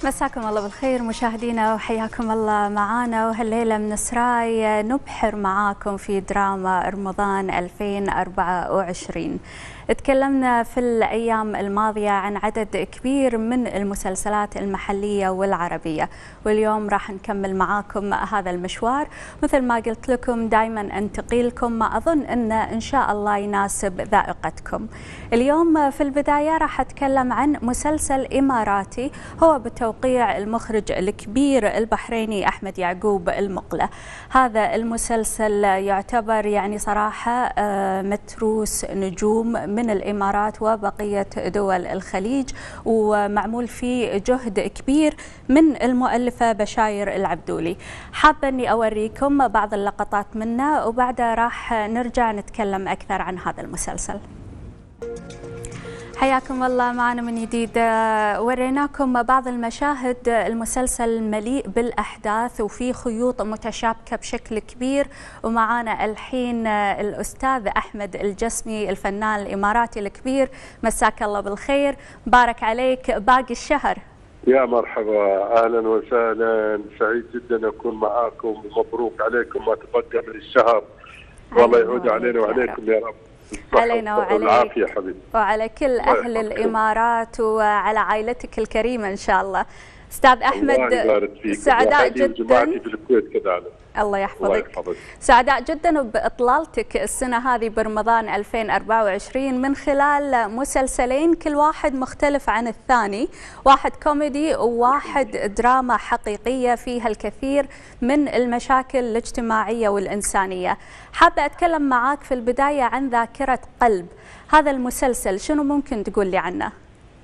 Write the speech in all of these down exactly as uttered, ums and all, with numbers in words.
مساكم الله بالخير مشاهدينا وحياكم الله معانا، وهالليلة من سراي نبحر معاكم في دراما رمضان ألفين وأربعة وعشرين. تكلمنا في الأيام الماضية عن عدد كبير من المسلسلات المحلية والعربية، واليوم راح نكمل معاكم هذا المشوار. مثل ما قلت لكم دائما أنتقي لكم ما أظن أن إن شاء الله يناسب ذائقتكم. اليوم في البداية راح أتكلم عن مسلسل إماراتي هو بتوقيع المخرج الكبير البحريني أحمد يعقوب المقلة. هذا المسلسل يعتبر يعني صراحة متروس نجوم من الإمارات وبقية دول الخليج، ومعمول فيه جهد كبير من المؤلفة بشاير العبدولي. حابة أني أوريكم بعض اللقطات منه وبعدها راح نرجع نتكلم أكثر عن هذا المسلسل. حياكم الله معنا من جديد. وريناكم بعض المشاهد. المسلسل مليء بالأحداث وفي خيوط متشابكة بشكل كبير، ومعانا الحين الأستاذ أحمد الجسمي الفنان الإماراتي الكبير. مساك الله بالخير، بارك عليك باقي الشهر. يا مرحبا، أهلا وسهلا، سعيد جدا أكون معاكم ومبروك عليكم ما تبقى من الشهر، والله يعود علينا وعليكم يا رب. علينا وعليك حبيبي، وعلى كل أهل الإمارات وعلى عائلتك الكريمة إن شاء الله. أستاذ أحمد سعداء جدا في الكويت كذلك. الله يحفظك. سعداء جدا بإطلالتك السنة هذه برمضان ألفين وأربعة وعشرين من خلال مسلسلين كل واحد مختلف عن الثاني، واحد كوميدي وواحد دراما حقيقية فيها الكثير من المشاكل الاجتماعية والإنسانية. حابة أتكلم معاك في البداية عن ذاكرة قلب. هذا المسلسل شنو ممكن تقول لي عنه؟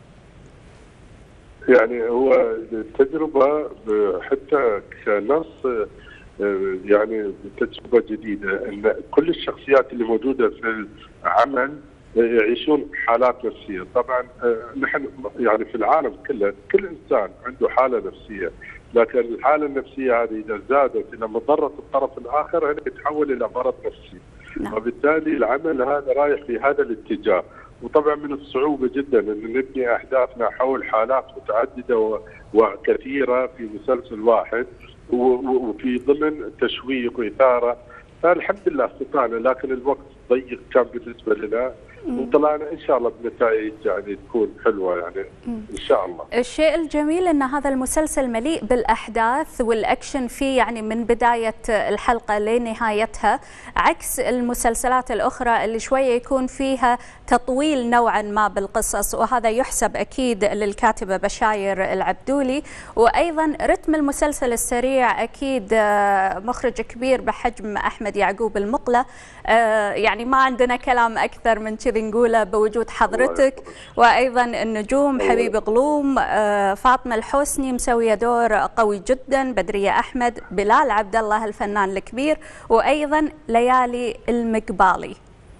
يعني هو تجربة حتى كنص، يعني تجربة جديدة ان كل الشخصيات اللي موجودة في العمل يعيشون حالات نفسية. طبعا نحن يعني في العالم كله كل انسان عنده حالة نفسية، لكن الحالة النفسية هذه اذا زادت الى مضرة الطرف الاخر هنا يتحول الى مرض نفسي. نعم. وبالتالي العمل هذا رايح في هذا الاتجاه، وطبعا من الصعوبة جدا ان نبني احداثنا حول حالات متعددة وكثيرة في مسلسل واحد وفي ضمن تشويق وإثارة. فالحمد لله استطعنا، لكن الوقت ضيق كان بالنسبة لنا وطلعنا إن شاء الله بنتائج يعني تكون حلوة يعني إن شاء الله. الشيء الجميل أن هذا المسلسل مليء بالأحداث والأكشن فيه يعني من بداية الحلقة لنهايتها، عكس المسلسلات الأخرى اللي شوية يكون فيها تطويل نوعا ما بالقصص، وهذا يحسب أكيد للكاتبة بشاير العبدولي. وأيضا رتم المسلسل السريع، أكيد مخرج كبير بحجم أحمد يعقوب المقلة، يعني ما عندنا كلام أكثر من كذي نقوله بوجود حضرتك، وأيضا النجوم حبيب غلوم، فاطمة الحسني مسوية دور قوي جدا، بدرية أحمد، بلال عبد الله الفنان الكبير، وأيضا ليالي المقبالي.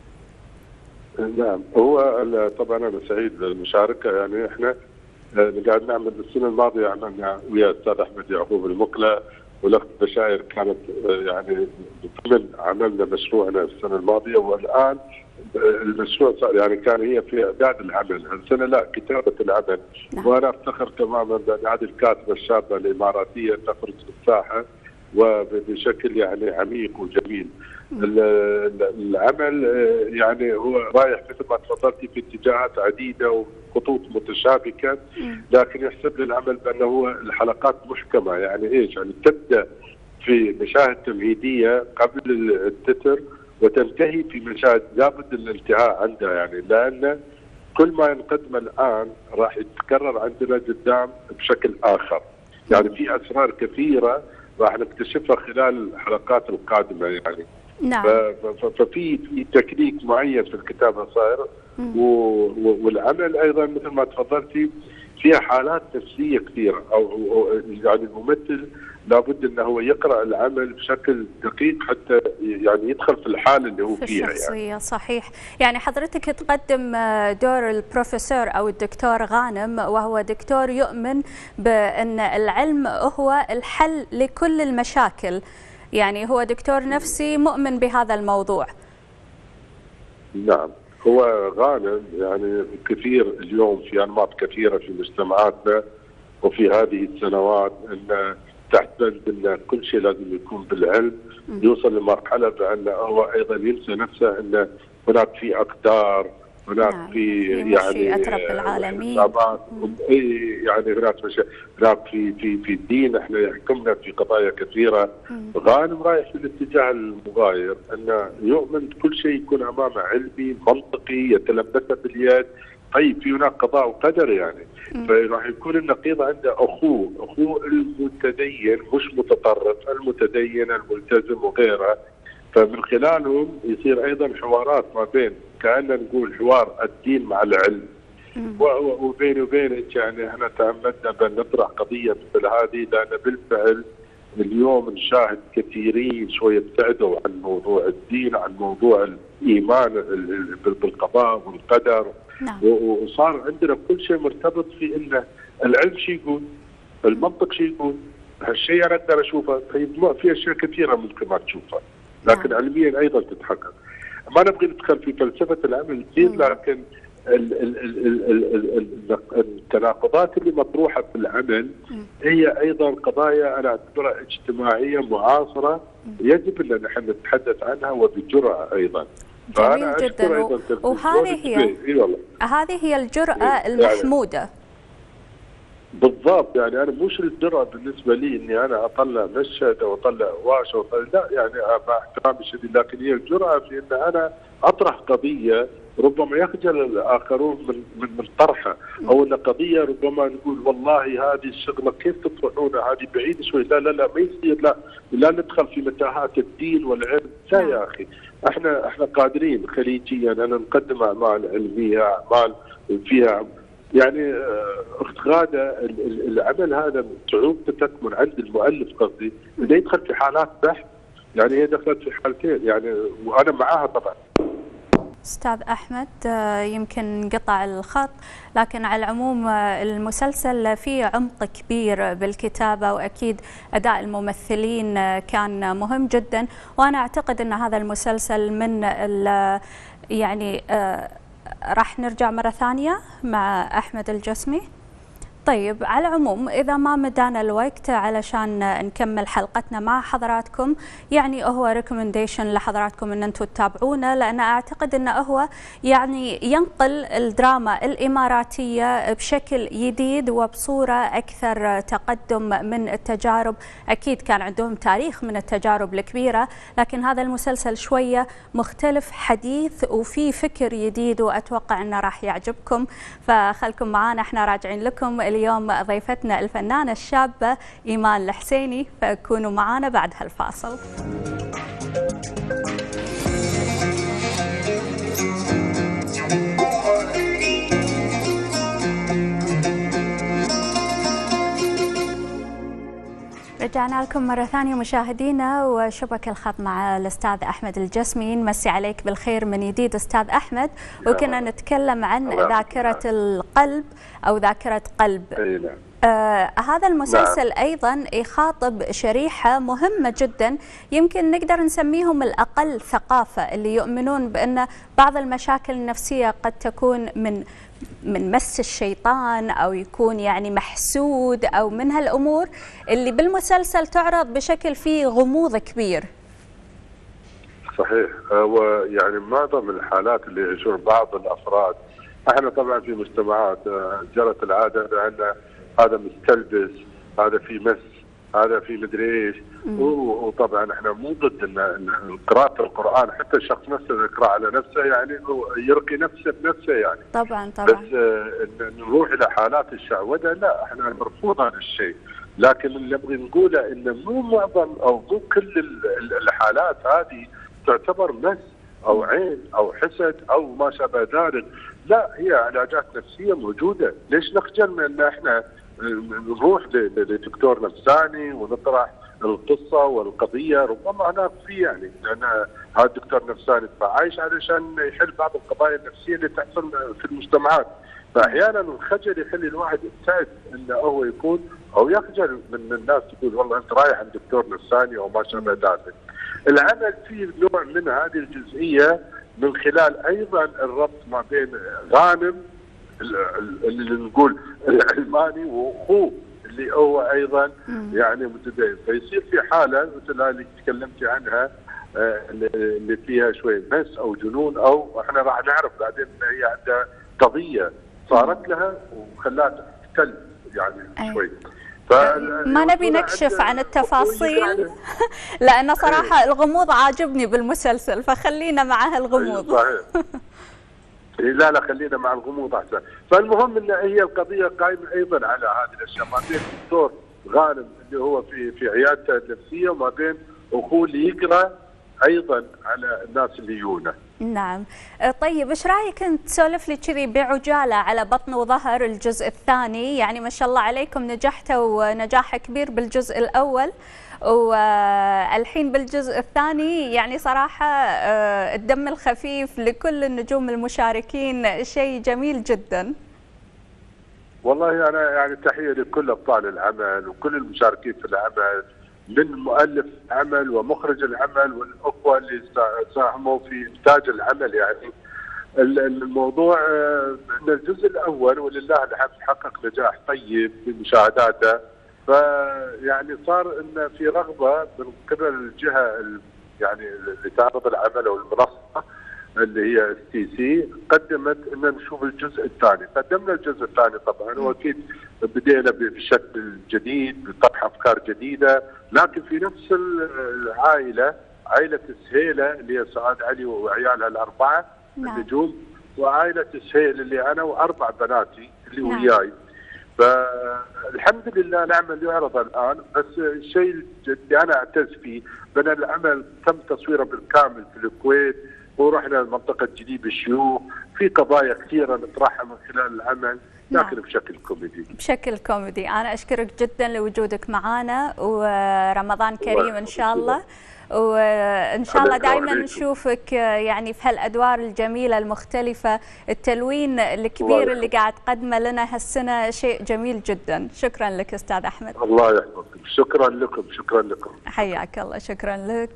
نعم، هو طبعا أنا سعيد بالمشاركة. يعني احنا قاعد نعمل السنة الماضية عملنا ويا الأستاذ أحمد يعقوب المقلة والأخت بشاير، كانت يعني ضمن عملنا مشروعنا السنة الماضية، والآن المشروع صار يعني كان هي في إعداد العمل، هالسنة لا كتابة العمل. نعم. وأنا أفتخر تماما بأن هذه الكاتبة الشابة الإماراتية تخرج للساحة وبشكل يعني عميق وجميل. العمل يعني هو رايح مثل ما تفضلتي في اتجاهات عديدة وخطوط متشابكة، لكن يحسب لي العمل بأنه هو الحلقات محكمة. يعني إيش؟ يعني تبدأ في مشاهد تمهيدية قبل التتر وتنتهي في مشاهد لابد الانتهاء عندها، يعني لأن كل ما ينقدم الآن راح يتكرر عندنا قدام بشكل آخر. يعني في أسرار كثيرة راح نكتشفها خلال الحلقات القادمة يعني. نعم. ففي في تكنيك معين في الكتابة صاير، والعمل أيضا مثل ما تفضلتي فيها حالات نفسية كثيرة، أو يعني الممثل لابد انه هو يقرأ العمل بشكل دقيق حتى يعني يدخل في الحالة اللي هو في فيها الشخصية. يعني. صحيح. يعني حضرتك تقدم دور البروفيسور أو الدكتور غانم، وهو دكتور يؤمن بأن العلم هو الحل لكل المشاكل، يعني هو دكتور نفسي مؤمن بهذا الموضوع. نعم، هو غانم يعني كثير اليوم في أنماط كثيرة في مجتمعاتنا وفي هذه السنوات ان تحت بند ان كل شيء لازم يكون بالعلم، يوصل لمرحله بان هو ايضا ينسى نفسه ان هناك في اقدار، هناك نعم. في يعني رب العالمين، يعني هناك هناك في في في الدين احنا يحكمنا في قضايا كثيره. غانم رايح في الاتجاه المغاير انه يؤمن كل شيء يكون امامه علمي منطقي يتلبسه باليد. طيب في هناك قضاء وقدر يعني، فراح يكون النقيض عنده اخوه، اخوه المتدين مش متطرف، المتدين الملتزم وغيره، فمن خلالهم يصير ايضا حوارات ما بين كأننا نقول حوار الدين مع العلم. وبيني وبينك يعني احنا تعمدنا بان نطرح قضيه مثل هذه لان بالفعل اليوم نشاهد كثيرين شويه ابتعدوا عن موضوع الدين، عن موضوع الايمان بالقضاء والقدر. نعم. وصار عندنا كل شيء مرتبط في انه العلم شو يقول، المنطق شو يقول، هالشيء انا اقدر اشوفه. طيب في اشياء كثيره ممكن ما تشوفها لكن نعم. علميا ايضا تتحقق. ما نبغي ندخل في فلسفه العمل كثير، لكن ال ال ال ال ال ال التناقضات اللي مطروحه في العمل هي ايضا قضايا انا اعتبرها اجتماعيه معاصره يجب ان نحن نتحدث عنها وبجرأه ايضا. جميل جدا، وهذه هي هذه هي الجرأة المحمودة. يعني بالضبط، يعني انا مش الجرأة بالنسبه لي اني انا اطلع مشهد او اطلع واش او أطلع لا، يعني مع احترامي الشديد، لكن هي الجرأة في ان انا اطرح قضيه ربما يخجل الاخرون من من من طرحها، او ان قضيه ربما نقول والله هذه الشغله كيف تطرحونها، هذه بعيده شوي، لا لا لا ما يصير، لا لا ندخل في متاهات الدين والعلم، لا يا اخي، احنا احنا قادرين خليجيا ان نقدم اعمال علميه، اعمال فيها يعني اخت غاده العمل هذا صعوبته تكمن عند المؤلف، قصدي انه يدخل في حالات بحث، يعني هي دخلت في حالتين يعني وانا معاها طبعا. أستاذ أحمد يمكن قطع الخط، لكن على العموم المسلسل فيه عمق كبير بالكتابة، وأكيد أداء الممثلين كان مهم جدا، وأنا أعتقد أن هذا المسلسل من يعني راح نرجع مرة ثانية مع أحمد الجسمي. طيب على العموم إذا ما مدانا الوقت علشان نكمل حلقتنا مع حضراتكم، يعني هو ريكومنديشن لحضراتكم أن أنتم تتابعونه، لأن أعتقد أنه هو يعني ينقل الدراما الإماراتية بشكل جديد وبصورة أكثر تقدم من التجارب. أكيد كان عندهم تاريخ من التجارب الكبيرة، لكن هذا المسلسل شوية مختلف حديث وفي فكر جديد، وأتوقع أنه راح يعجبكم، فخلكم معانا. احنا راجعين لكم اليوم ضيفتنا الفنانة الشابة إيمان الحسيني، فكونوا معانا بعد هالفاصل. رجعنا لكم مرة ثانية مشاهدينا، وشبك الخط مع الأستاذ أحمد الجسمي. نمسي عليك بالخير من جديد أستاذ أحمد، وكنا نتكلم عن ذاكرة القلب أو ذاكرة قلب. آه هذا المسلسل نعم. أيضا يخاطب شريحة مهمة جدا، يمكن نقدر نسميهم الأقل ثقافة، اللي يؤمنون بأن بعض المشاكل النفسية قد تكون من من مس الشيطان، أو يكون يعني محسود، أو من هالأمور اللي بالمسلسل تعرض بشكل فيه غموض كبير. صحيح، ويعني معظم الحالات اللي يعيشون بعض الأفراد، احنا طبعا في مجتمعات جرت العادة بأن هذا مستلبس، هذا في مس، هذا في مدري ايش، وطبعا احنا مو ضد ان قراءة القرآن حتى الشخص نفسه يقرأ على نفسه، يعني يرقي نفسه بنفسه يعني. طبعا طبعا. بس اه نروح الى حالات الشعوذة لا، احنا نرفض هذا الشيء، لكن اللي نبغي نقوله انه مو معظم او مو كل الحالات هذه تعتبر مس او عين او حسد او ما شابه ذلك، لا هي علاجات نفسية موجودة. ليش نخجل من ان احنا نروح لدكتور نفساني ونطرح القصه والقضيه؟ ربما هناك في يعني لان هذا الدكتور نفساني عايش علشان يحل بعض القضايا النفسيه اللي تحصل في المجتمعات، فاحيانا الخجل يخلي الواحد يبتعد انه هو يكون او يخجل من الناس تقول والله انت رايح عند دكتور نفساني او ما شابه ذلك. العمل فيه نوع من هذه الجزئيه من خلال ايضا الربط ما بين غانم اللي نقول العلماني واخوه اللي هو ايضا يعني متدين، فيصير في حاله مثل اللي تكلمتي عنها اللي فيها شوي مس او جنون، او احنا راح نعرف بعدين ان هي عندها قضيه صارت لها وخلاها تختل يعني أي. شوي. ما نبي نكشف عن التفاصيل لأن صراحة الغموض عاجبني بالمسلسل، فخلينا مع هالغموض. صحيح. لا لا خلينا مع الغموض احسن. فالمهم ان هي القضيه قائمه ايضا على هذه الاشياء، ما بين الدكتور غانم اللي هو في في عيادته النفسيه، وما بين اخوه اللي يقرا ايضا على الناس اللي يجونا. نعم. طيب ايش رايك انت تسولف لي كذي بعجاله على بطن وظهر الجزء الثاني؟ يعني ما شاء الله عليكم نجحتوا نجاح كبير بالجزء الاول، والحين بالجزء الثاني يعني صراحه الدم الخفيف لكل النجوم المشاركين شيء جميل جدا. والله انا يعني تحيه لكل ابطال العمل وكل المشاركين في العمل، من مؤلف العمل ومخرج العمل والاخوه اللي ساهموا في انتاج العمل. يعني الموضوع ان الجزء الاول ولله الحمد حقق نجاح طيب في مشاهداته، فيعني صار ان في رغبه من قبل الجهه يعني اللي تعرض العمل او المنصه اللي هي اس تي سي، قدمت ان نشوف الجزء الثاني. قدمنا الجزء الثاني طبعا، واكيد بدينا بشكل جديد بطرح افكار جديده، لكن في نفس العائله، عائله سهيله اللي هي سعاد علي وعيالها الاربعه نعم. النجوم، وعائله سهيل اللي انا واربع بناتي اللي نعم. وياي. فالحمد لله العمل يعرض الان، بس الشيء اللي انا اعتز فيه بان العمل تم تصويره بالكامل في الكويت، ورحنا لمنطقه جديد الشيوخ، في قضايا كثيره نطرحها من خلال العمل، لكن نعم. بشكل كوميدي. بشكل كوميدي. انا اشكرك جدا لوجودك معنا، ورمضان كريم ان شاء الله، وان شاء الله دائما نشوفك يعني في هالادوار الجميله المختلفه. التلوين الكبير اللي قاعد تقدمه لنا هالسنه شيء جميل جدا. شكرا لك استاذ احمد. الله يحفظك. شكرا لكم. شكرا لكم. حياك الله. شكرا لك.